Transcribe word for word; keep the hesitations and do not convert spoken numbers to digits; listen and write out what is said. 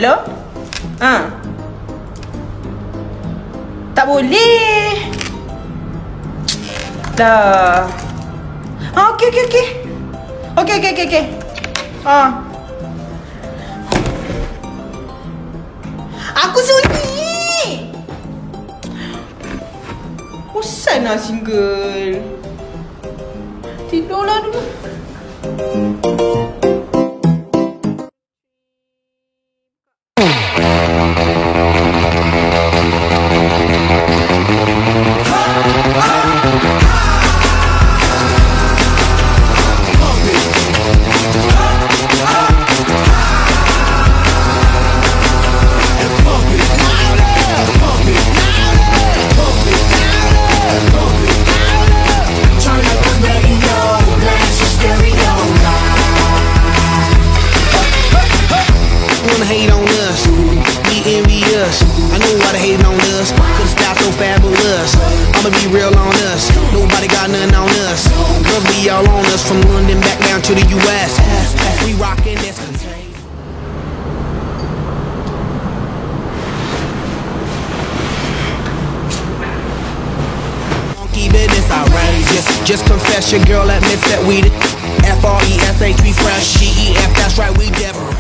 Hello? Ha? Tak boleh. Dah. Ha, okey, okey, okey. Okey, okey, okey, okey. Ha. Aku sunyi. Bosan lah single. Tidurlah dulu. Hate on us, we envious. I know why they hating on us, cause the style so fabulous. I'ma be real on us, nobody got nothing on us. Girls be all on us, from London back down to the U S. We rockin' this contagious. Funky business outrageous. Just confess your girl admits that we the F R E S H, we fresh. G E F, that's right, we never.